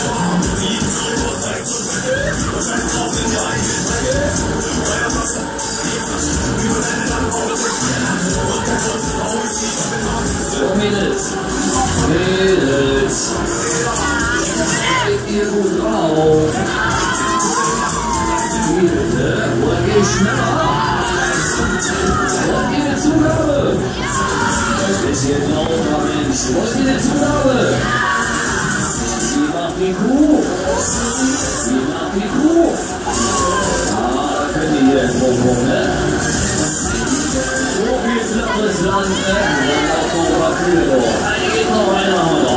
So, Mädels. Mädels. Seid ihr gut drauf? Bitte, wollt ihr schneller? Wollt ihr eine Zugabe? Ist ihr glaubt, Mensch, wollt ihr eine Zugabe? Sie macht die Kuh. Sie macht die Kuh. Ah, da könnt ihr hier drauf, ne? So viel flaches Land, ne? Dann laufen noch ein paar Kühe durch. Eine geht noch, eine haben wir noch.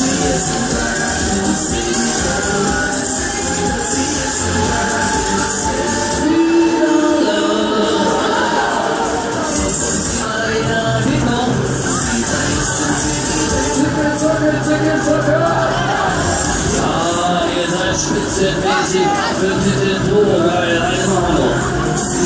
Ja, ihr seid spitzenmäßig abgefüllt in Turbo, geil, eine machen wir noch.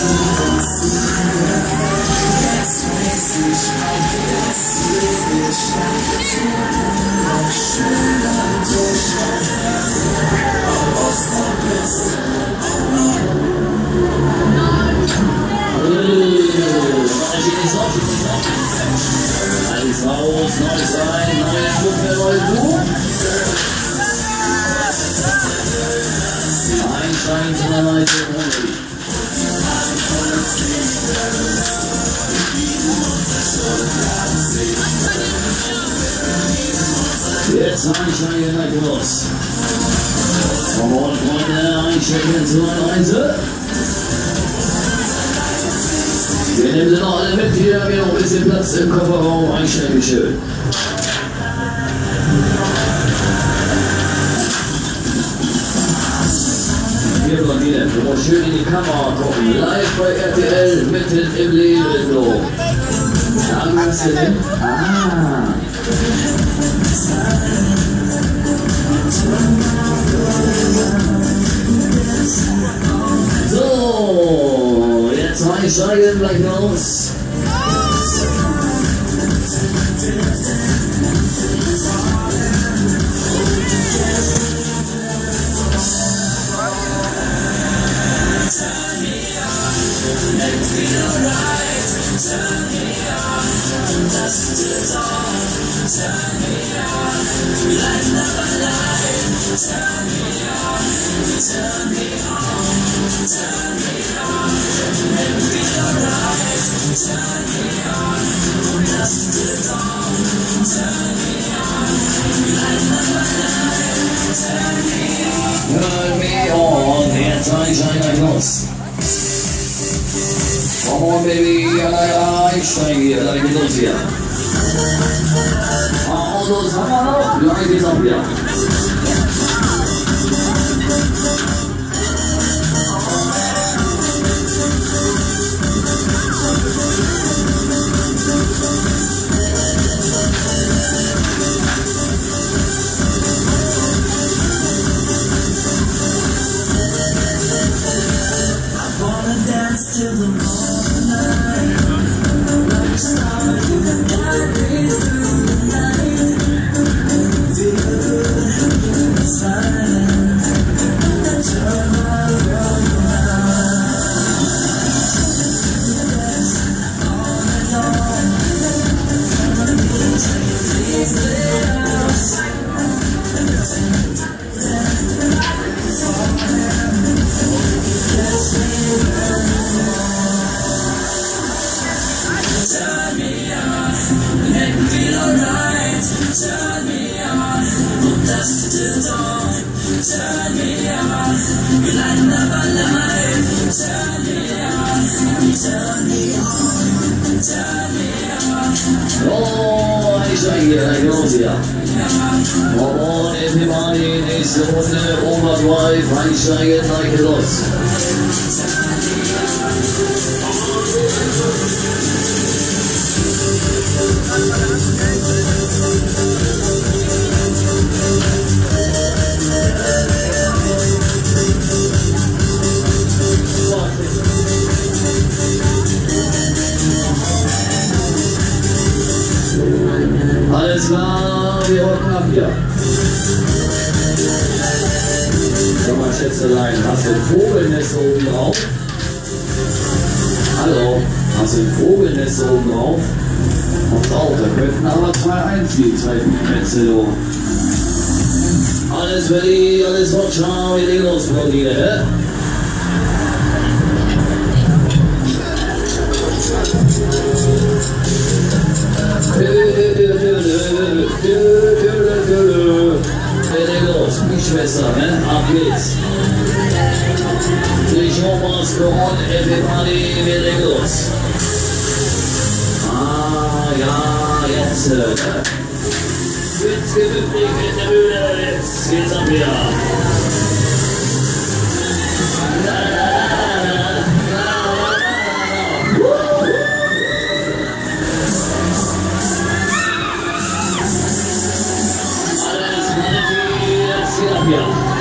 Alles raus, neu sein, neue Gruppe, neue Buch. Einsteigen zu einer neuen Runde. Jetzt einsteigen gleich los. Komm on, Freunde, einchecken zur Reise. Wir nehmen sie noch alle mit hier, wir haben noch ein bisschen Platz im Kofferraum, einsteigen schön. Hier Blondine, du musst schön in die Kamera gucken, live bei RTL, mitten im Leben, so. Da willst du hin? Ah. So, jetzt einsteigen, gleich los. Turn me on, jetzt einsteigen, gleich los. Come on, baby, einsteigen hier, gleich mit uns hier. Autos haben wir noch, gleich geht's auch wieder. Oh, ich steige hier gleich los hier. Come on, everybody, nächste Runde, Overdrive, einsteigen, gleich los. Alles klar, wir rocken ab hier. Schätzelein, hast du ein Vogelnest oben drauf? Hallo, hast du ein Vogelnest oben drauf? Pass auf, da könnten aber 2 Einziehen treffen, Metzelo. Alles ready, alles on schau, wir legen los, Claudia, hä? Schwester, ne? Ab geht's. Ich almost go on, everybody, wir legen los. Ah, ja, jetzt. Jetzt gemütlich in der Bühne, jetzt geht's ab wieder. Ja.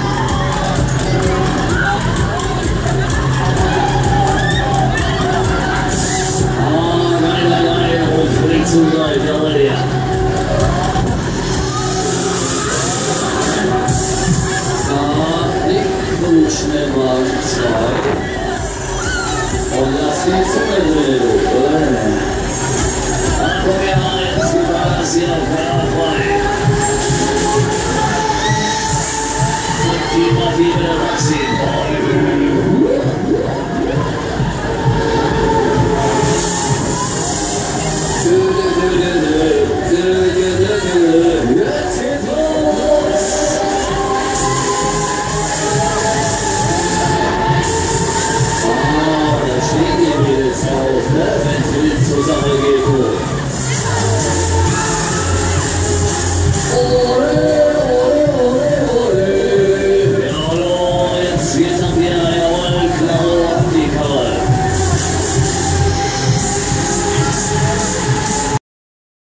Ah, geil, und fliegt zu weit, jawohl, ja. Nicht so schnell mal 2. Und lass die Zunge drin, oder? Ach, komm ja, jetzt geht alles hier frei. Immer wieder Maxi.